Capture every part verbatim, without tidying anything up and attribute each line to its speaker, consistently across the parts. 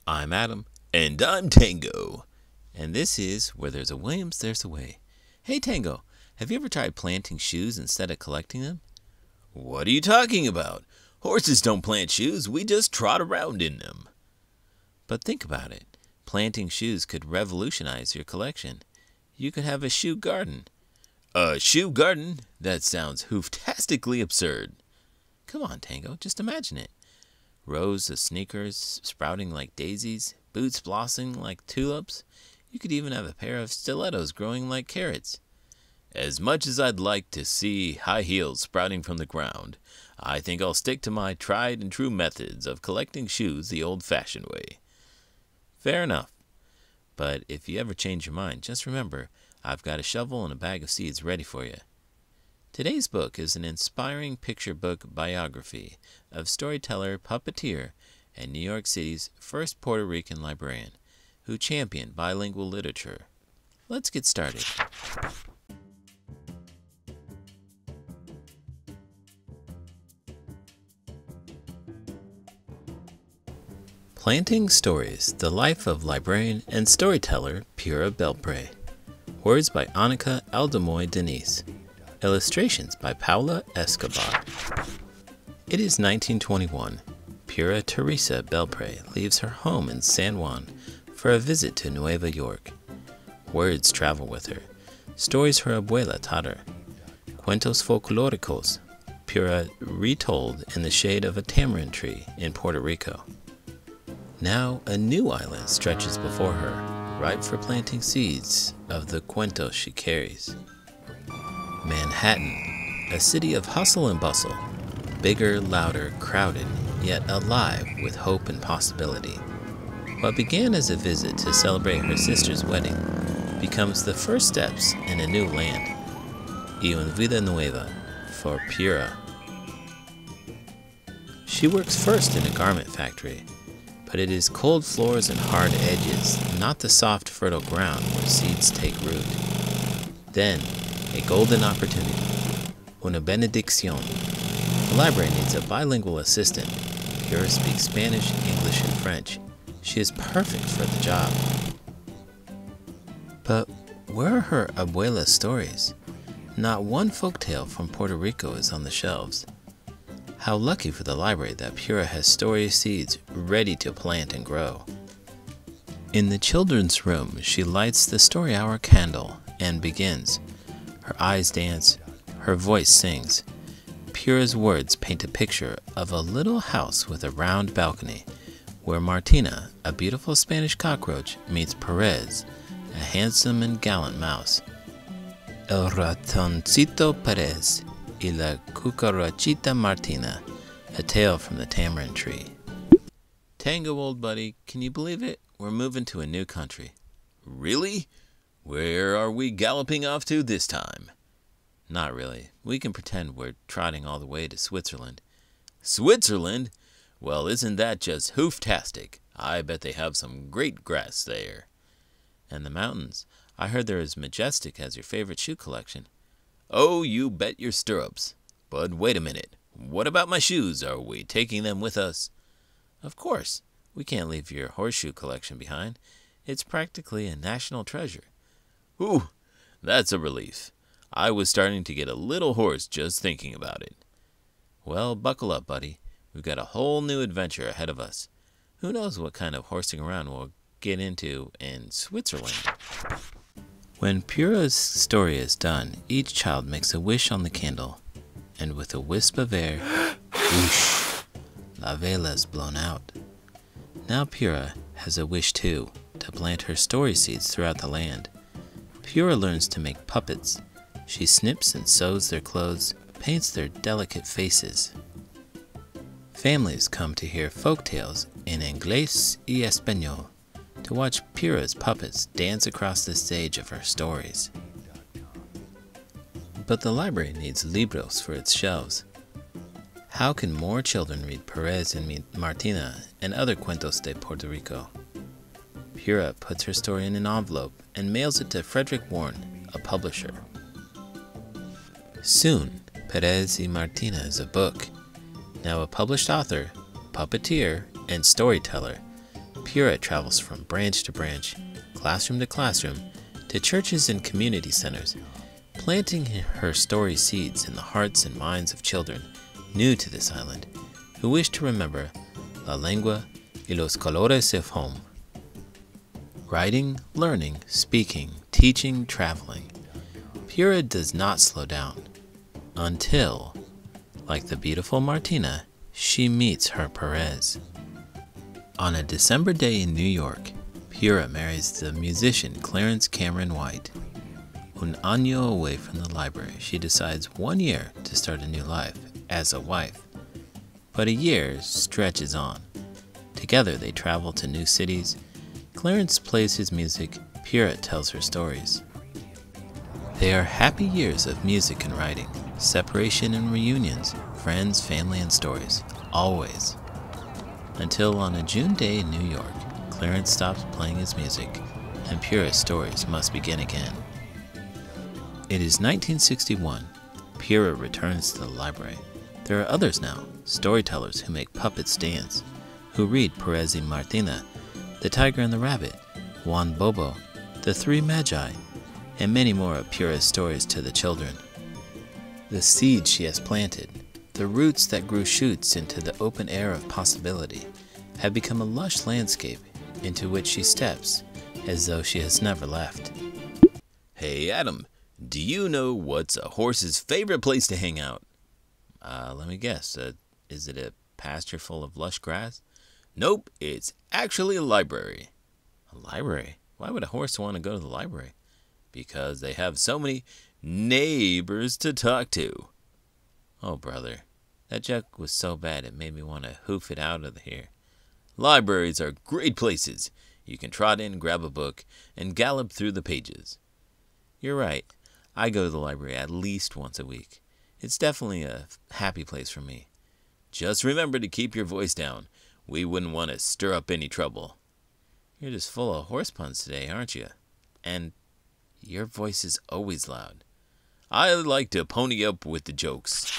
Speaker 1: I'm Adam. And I'm Tango. And this is Where There's a Williams, There's a Way. Hey Tango, have you ever tried planting shoes instead of collecting them?
Speaker 2: What are you talking about? Horses don't plant shoes, we just trot around in them.
Speaker 1: But think about it. Planting shoes could revolutionize your collection. You could have a shoe garden.
Speaker 2: A shoe garden? That sounds hooftastically absurd.
Speaker 1: Come on, Tango, just imagine it. Rows of sneakers sprouting like daisies, boots blossoming like tulips. You could even have a pair of stilettos growing like carrots.
Speaker 2: As much as I'd like to see high heels sprouting from the ground, I think I'll stick to my tried and true methods of collecting shoes the old-fashioned way.
Speaker 1: Fair enough. But if you ever change your mind, just remember, I've got a shovel and a bag of seeds ready for you. Today's book is an inspiring picture book biography of storyteller, puppeteer, and New York City's first Puerto Rican librarian, who championed bilingual literature. Let's get started. Planting Stories, The Life of Librarian and Storyteller Pura Belpré. Words by Anika Aldamuy Denise. Illustrations by Paola Escobar. It is nineteen twenty-one. Pura Teresa Belpré leaves her home in San Juan for a visit to Nueva York. Words travel with her. Stories her abuela taught her. Cuentos folclóricos, Pura retold in the shade of a tamarind tree in Puerto Rico. Now a new island stretches before her, ripe for planting seeds of the cuentos she carries. Manhattan, a city of hustle and bustle, bigger, louder, crowded, yet alive with hope and possibility. What began as a visit to celebrate her sister's wedding becomes the first steps in a new land. Y una vida nueva for Pura. She works first in a garment factory, but it is cold floors and hard edges, not the soft, fertile ground where seeds take root. Then, a golden opportunity. Una benedicción. The library needs a bilingual assistant. Pura speaks Spanish, English, and French. She is perfect for the job. But where are her abuela's stories? Not one folktale from Puerto Rico is on the shelves. How lucky for the library that Pura has story seeds ready to plant and grow. In the children's room, she lights the story hour candle and begins. Her eyes dance, her voice sings. Pura's words paint a picture of a little house with a round balcony, where Martina, a beautiful Spanish cockroach, meets Perez, a handsome and gallant mouse. El ratoncito Perez y la cucarachita Martina, a tale from the tamarind tree. Tango, old buddy, can you believe it? We're moving to a new country.
Speaker 2: Really? Where are we galloping off to this time?
Speaker 1: Not really. We can pretend we're trotting all the way to Switzerland.
Speaker 2: Switzerland? Well, isn't that just hooftastic? I bet they have some great grass there.
Speaker 1: And the mountains. I heard they're as majestic as your favorite shoe collection.
Speaker 2: Oh, you bet your stirrups. But wait a minute. What about my shoes? Are we taking them with us?
Speaker 1: Of course. We can't leave your horseshoe collection behind. It's practically a national treasure.
Speaker 2: Ooh, that's a relief. I was starting to get a little hoarse just thinking about it.
Speaker 1: Well, buckle up, buddy. We've got a whole new adventure ahead of us. Who knows what kind of horsing around we'll get into in Switzerland. When Pura's story is done, each child makes a wish on the candle, and with a wisp of air, whoosh, la vela is blown out. Now Pura has a wish too, to plant her story seeds throughout the land. Pura learns to make puppets. She snips and sews their clothes, paints their delicate faces. Families come to hear folk tales in Inglés y Español, to watch Pura's puppets dance across the stage of her stories. But the library needs libros for its shelves. How can more children read Perez and Martina and other cuentos de Puerto Rico? Pura puts her story in an envelope and mails it to Frederick Warren, a publisher. Soon, Perez y Martina is a book. Now a published author, puppeteer, and storyteller, Pura travels from branch to branch, classroom to classroom, to churches and community centers, planting her story seeds in the hearts and minds of children new to this island, who wish to remember la lengua y los colores of home. Writing, learning, speaking, teaching, traveling, Pura does not slow down until, like the beautiful Martina, she meets her Perez. On a December day in New York, Pura marries the musician Clarence Cameron White. Un año away from the library, she decides one year to start a new life as a wife. But a year stretches on. Together they travel to new cities. Clarence plays his music, Pura tells her stories. They are happy years of music and writing, separation and reunions, friends, family, and stories, always. Until on a June day in New York, Clarence stops playing his music, and Pura's stories must begin again. It is nineteen sixty-one. Pura returns to the library. There are others now, storytellers who make puppets dance, who read Perez y Martina, The Tiger and the Rabbit, Juan Bobo, The Three Magi, and many more of Pura's stories to the children. The seeds she has planted, the roots that grew shoots into the open air of possibility, have become a lush landscape into which she steps as though she has never left.
Speaker 2: Hey Adam, do you know what's a horse's favorite place to hang out?
Speaker 1: Uh, let me guess, uh, is it a pasture full of lush grass?
Speaker 2: Nope, it's actually a library.
Speaker 1: A library? Why would a horse want to go to the library?
Speaker 2: Because they have so many neighbors to talk to.
Speaker 1: Oh, brother, that joke was so bad it made me want to hoof it out of here.
Speaker 2: Libraries are great places. You can trot in, grab a book, and gallop through the pages.
Speaker 1: You're right. I go to the library at least once a week. It's definitely a happy place for me.
Speaker 2: Just remember to keep your voice down. We wouldn't want to stir up any trouble.
Speaker 1: You're just full of horse puns today, aren't you? And your voice is always loud.
Speaker 2: I like to pony up with the jokes.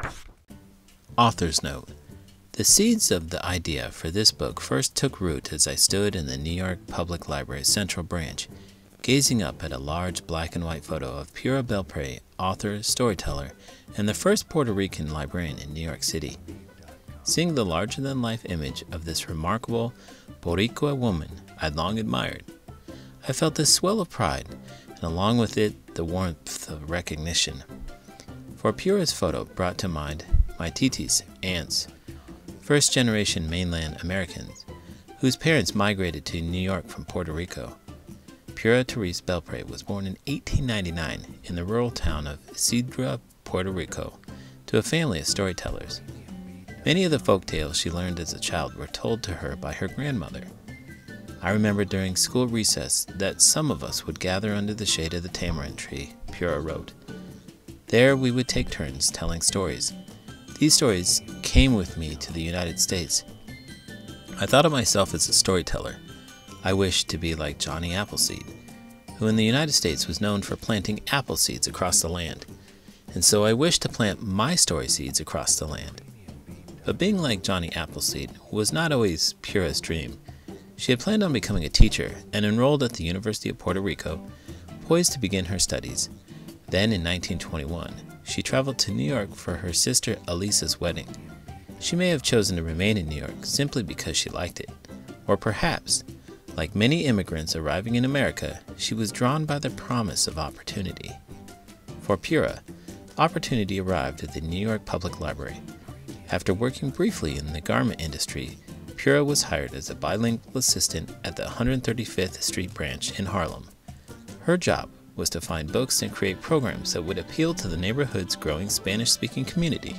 Speaker 1: Author's note. The seeds of the idea for this book first took root as I stood in the New York Public Library's Central Branch, gazing up at a large black and white photo of Pura Belpré, author, storyteller, and the first Puerto Rican librarian in New York City. Seeing the larger-than-life image of this remarkable Boricua woman I'd long admired, I felt this swell of pride, and along with it, the warmth of recognition. For Pura's photo brought to mind my titis, aunts, first-generation mainland Americans, whose parents migrated to New York from Puerto Rico. Pura Therese Belpré was born in eighteen ninety-nine in the rural town of Isidra, Puerto Rico, to a family of storytellers. Many of the folk tales she learned as a child were told to her by her grandmother. I remember during school recess that some of us would gather under the shade of the tamarind tree, Pura wrote. There we would take turns telling stories. These stories came with me to the United States. I thought of myself as a storyteller. I wished to be like Johnny Appleseed, who in the United States was known for planting apple seeds across the land. And so I wished to plant my story seeds across the land. But being like Johnny Appleseed was not always Pura's dream. She had planned on becoming a teacher and enrolled at the University of Puerto Rico, poised to begin her studies. Then in nineteen twenty-one, she traveled to New York for her sister Elisa's wedding. She may have chosen to remain in New York simply because she liked it. Or perhaps, like many immigrants arriving in America, she was drawn by the promise of opportunity. For Pura, opportunity arrived at the New York Public Library. After working briefly in the garment industry, Pura was hired as a bilingual assistant at the one hundred thirty-fifth Street branch in Harlem. Her job was to find books and create programs that would appeal to the neighborhood's growing Spanish-speaking community.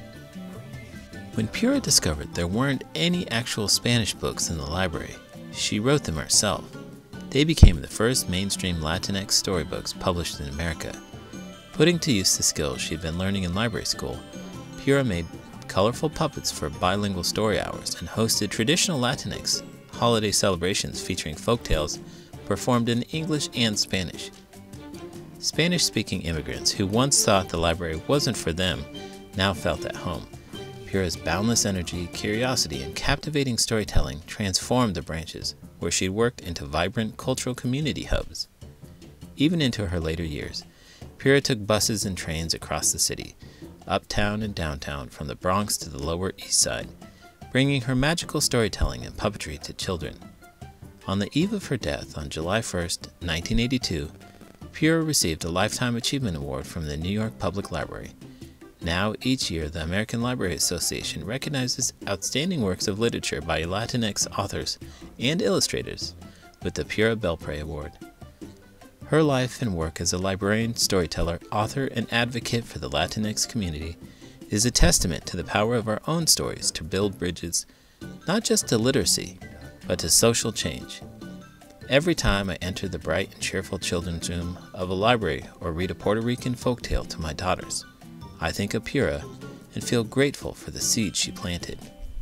Speaker 1: When Pura discovered there weren't any actual Spanish books in the library, she wrote them herself. They became the first mainstream Latinx storybooks published in America. Putting to use the skills she'd been learning in library school, Pura made colorful puppets for bilingual story hours and hosted traditional Latinx holiday celebrations featuring folktales performed in English and Spanish. Spanish-speaking immigrants who once thought the library wasn't for them now felt at home. Pura's boundless energy, curiosity, and captivating storytelling transformed the branches, where she'd worked into vibrant cultural community hubs. Even into her later years, Pura took buses and trains across the city, uptown and downtown, from the Bronx to the Lower East Side, bringing her magical storytelling and puppetry to children. On the eve of her death on July first, nineteen eighty-two, Pura received a Lifetime Achievement Award from the New York Public Library. Now, each year, the American Library Association recognizes outstanding works of literature by Latinx authors and illustrators with the Pura Belpré Award. Her life and work as a librarian, storyteller, author, and advocate for the Latinx community is a testament to the power of our own stories to build bridges, not just to literacy, but to social change. Every time I enter the bright and cheerful children's room of a library or read a Puerto Rican folktale to my daughters, I think of Pura and feel grateful for the seed she planted.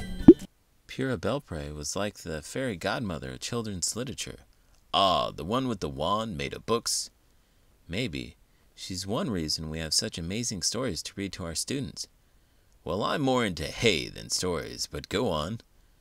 Speaker 1: Pura Belpré was like the fairy godmother of children's literature. Ah, the one with the wand made of books. Maybe she's one reason we have such amazing stories to read to our students. Well, I'm more into hay than stories, but go on.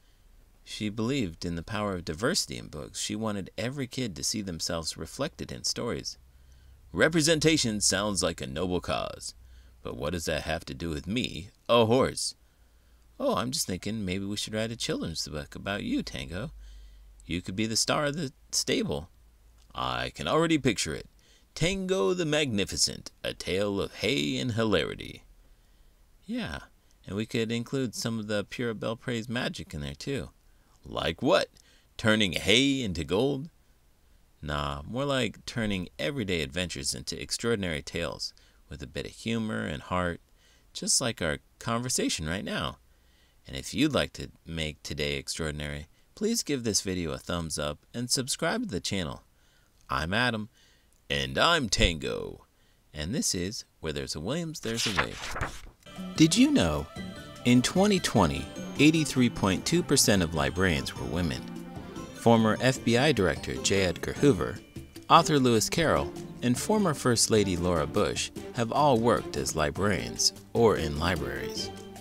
Speaker 1: She believed in the power of diversity in books. She wanted every kid to see themselves reflected in stories. Representation sounds like a noble cause. But what does that have to do with me, a horse? Oh, I'm just thinking maybe we should write a children's book about you, Tango. You could be the star of the stable. I can already picture it. Tango the Magnificent, a tale of hay and hilarity. Yeah, and we could include some of the Pura Belpré's magic in there too. Like what? Turning hay into gold? Nah, more like turning everyday adventures into extraordinary tales, with a bit of humor and heart, just like our conversation right now. And if you'd like to make today extraordinary, please give this video a thumbs up and subscribe to the channel. I'm Adam. And I'm Tango. And this is Where There's a Williams, There's a Way. Did you know, in twenty twenty, eighty-three point two percent of librarians were women? Former F B I Director J. Edgar Hoover, author Lewis Carroll, and former First Lady Laura Bush have all worked as librarians or in libraries.